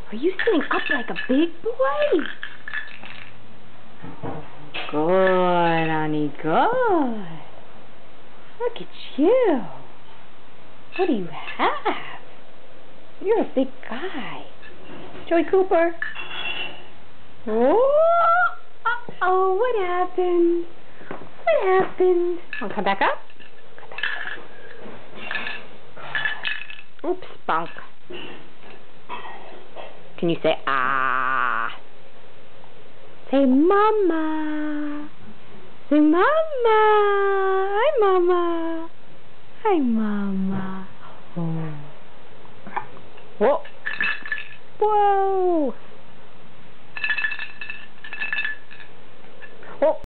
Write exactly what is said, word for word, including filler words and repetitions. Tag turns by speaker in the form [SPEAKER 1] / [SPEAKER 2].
[SPEAKER 1] Are you sitting up like a big boy? Good, honey, good. Look at you. What do you have? You're a big guy. Joey Cooper. Oh, uh-oh, what happened? What happened? Want to come back up? Come back up. Oops, bunk. Can you say ah? Say mama. Say mama. Hi, mama. Hi, mama. Oh. Whoa. Whoa. Oh.